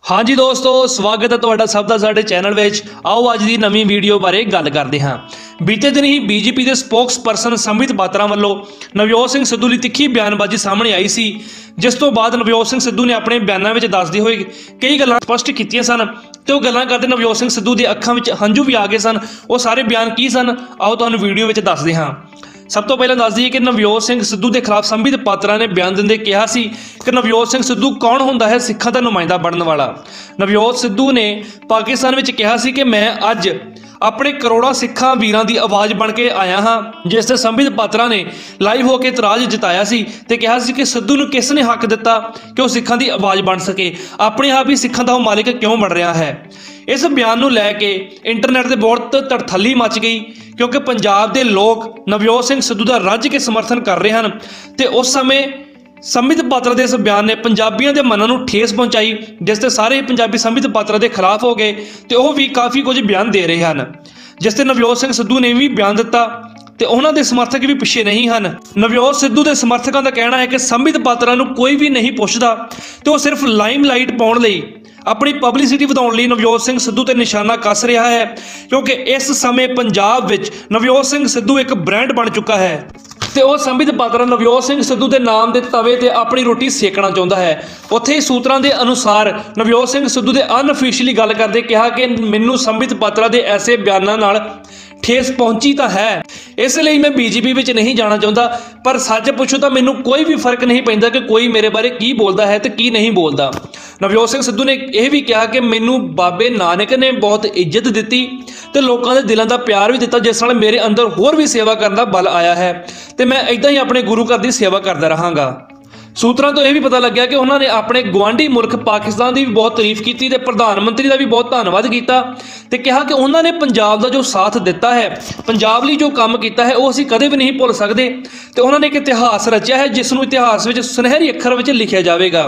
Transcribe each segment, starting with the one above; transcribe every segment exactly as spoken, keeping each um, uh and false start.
हाँ जी दोस्तों, स्वागत है तुहाडा सब दा साडे चैनल विच। आओ अज दी नवीं वीडियो बारे गल करते हाँ। बीते दिन ही बीजेपी के स्पोक्स परसन संबित पात्रा वालों नवजोत सिंह सिद्धू की तिखी बयानबाजी सामने आई सी, जिस तो बाद नवजोत सिंह सिद्धू ने अपने बयानों में दसदे हुए कई गल्लां स्पष्ट कीतियां सन ते वो गल्लां करते नवजोत सिंह सिद्धू की अखां विच हंझू भी आ गए सन। वो सारे बयान की सन, आओ तुहानूं वीडियो में दसदे हाँ। सब तो पहले दस दईए कि नवजोत सिंह सिद्धू के खिलाफ संबित पात्रा ने बयान देंदे कहा सी कि नवजोत सिंह सिद्धू कौन होंदा है सिखां दा नुमाइंदा बनने वाला। नवजोत सिद्धू ने पाकिस्तान में कहा सी कि मैं अज अपने करोड़ों सिखां वीरां दी आवाज़ बन के आया हाँ, जिस ते संबित पात्रा ने लाइव होकर इतराज जताया सी ते कहा सी कि सिद्धू नूं किस ने हक दिता कि वह सिखां दी आवाज़ बन सके, अपने आप ही सिखां दा वो मालिक क्यों बन रहा है। इस बयान नूं लैके इंटरनेट ते बहुत तड़थली मच गई, क्योंकि पंजाब के लोग नवजोत सिंह सिद्धू का रज के समर्थन कर रहे हैं ते उस समय संबित पात्रा के इस बयान ने पंजाबियों के मनों नूं ठेस पहुंचाई, जिसते सारे पंजाबी संबित पात्रा के खिलाफ हो गए तो वह भी काफ़ी कुछ बयान दे रहे हैं। जिसते नवजोत सिंह सिद्धू ने भी बयान दिता ते उन्हां दे समर्थक भी पिछे नहीं हैं। नवजोत सिद्धू के समर्थकों का कहना है कि संबित पात्रा नूं कोई भी नहीं पुछदा ते वो सिर्फ लाइम लाइट पाउण लई अपनी पब्लिसिटी वधाउण लई नवजोत सिंह सिद्धू ते निशाना कस रहा है, क्योंकि इस समय पंजाब विच नवजोत सिंह सिद्धू एक ब्रांड बन चुका है ते वो संबित पात्रा नवजोत सिंह सिद्धू के नाम के तवे ते अपनी रोटी सेकना चाहता है। उत्थे ही सूत्रां के अनुसार नवजोत सिंह सिद्धू के अनअफिशियली गल करते कहा कि मैनू संबित पात्रा के ऐसे बयानों नाल ठेस पहुंची तो है, इसलिए मैं बीजेपी में नहीं जाना चाहता। पर सच पूछो तो मैनू कोई भी फर्क नहीं पैंदा कि कोई मेरे बारे की बोलता है तो की नहीं बोलता। नवजोत सिंह सिद्धू ने यह भी कहा कि मैनू बाबे नानक ने बहुत इज्जत दी तो लोगों के दिलों का प्यार भी दिता, जिस नाल मेरे अंदर होर भी सेवा करने का बल आया है तो मैं इदां ही अपने गुरु घर की सेवा करता रहांगा। सूत्रों तो यह भी पता लग्या कि उन्होंने अपने गुआढ़ी मुल्क पाकिस्तान की भी बहुत तारीफ की ते प्रधानमंत्री का भी बहुत धन्यवाद किया ते कहा कि उन्होंने पंजाब का जो साथ दिता है, पंजाब लिए जो काम किया है वो असीं कदे भी नहीं भुल सकते तो उन्होंने एक इतिहास रचिया है जिसनों इतिहास में सुनहरी अखर में लिखा जाएगा।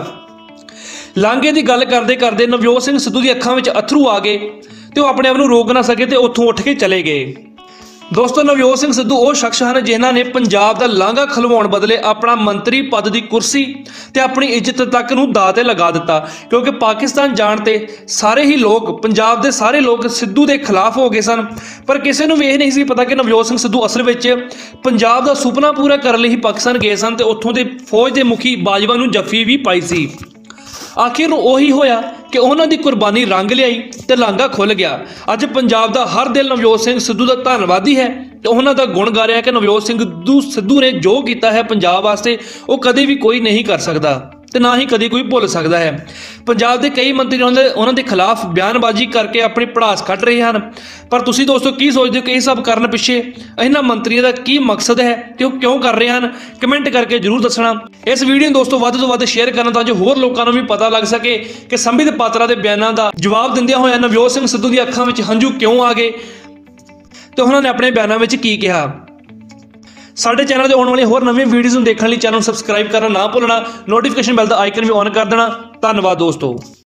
लांघे की गल करते करते नवजोत सिंह सिद्धू की अखां में अथरू आ गए तो अपने आप को रोक ना सके तो उत्थों उठ के चले गए। दोस्तों, नवजोत सिंह सिद्धू वो शख्स हैं जिन्हों ने पंजाब का लांघा खलवाउण बदले अपना मंत्री पद की कुर्सी ते अपनी इज्जत तक नूं दाਅ ते लगा दिता, क्योंकि पाकिस्तान जाण ते सारे ही लोग पंजाब के सारे लोग सिद्धू के खिलाफ हो गए सन। पर किसी नूं यह नहीं सी पता कि नवजोत सिंह सिद्धू असल में पंजाब का सुपना पूरा करने लई ही पाकिस्तान गए सन ते उत्थों के फौज के मुखी बाजवा नूं जफ्फी भी पाई सी। आखिर उही होया कि उन्होंने कुर्बानी रंग लियाई तो लांघा खुल गया। अज पंजाब का हर दिल नवजोत सिंह सिद्धू का धन्यवादी है तो उन्होंने का गुण गा रहा है कि नवजोत सिंह सिद्धू ने जो किया है पंजाब वास्ते वो कभी भी कोई नहीं कर सकता तो ना ही कभी कोई भुल सकता है। पंजाब के कई मंत्री उन्होंने खिलाफ बयानबाजी करके अपनी पड़ास कट रहे हैं। पर तुसी दोस्तों की सोचते हो कि यह सब करने पिछे इन्हां मंत्रियों का की मकसद है कि वो क्यों कर रहे हैं? कमेंट करके जरूर दसना। इस वीडियो दोस्तों वध तो वध शेयर करना ताकि होर लोगों को भी पता लग सके कि संबित पात्रा के बयानों का जवाब दिंदियां होया नवजोत सिंह सिद्धू की अखां में हंझू क्यों आ गए तो उन्होंने अपने बयानों में की कहा। साडे चैनल से आने वाली होर नवीं वीडियोज़ देखने लिए चैनल सबसक्राइब करना ना भूलना, नोटिफिकेशन बैल का आइकन भी ऑन कर देना। धन्यवाद दोस्तों।